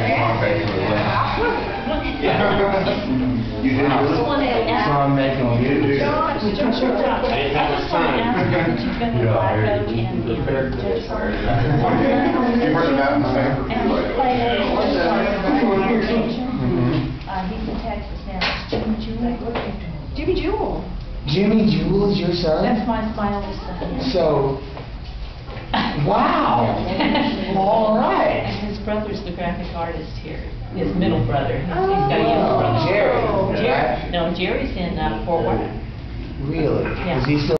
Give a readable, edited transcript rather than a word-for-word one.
You did Wow. it? So I'm making You did it. you. I didn't have much time. She's been with Black Oak and Judge Carter. You heard about my favorite. And he's played at Mhm. he's in Texas now. Jimmy Jewell. Jimmy Jewell. Jimmy Jewell is your son? That's my oldest son. So, wow. All right. And his brother's the graphic artist here. His middle brother. He's got a younger brother. Jerry, Jerry. right? No, Jerry's in Fort Worth. Really? Yeah. Is he still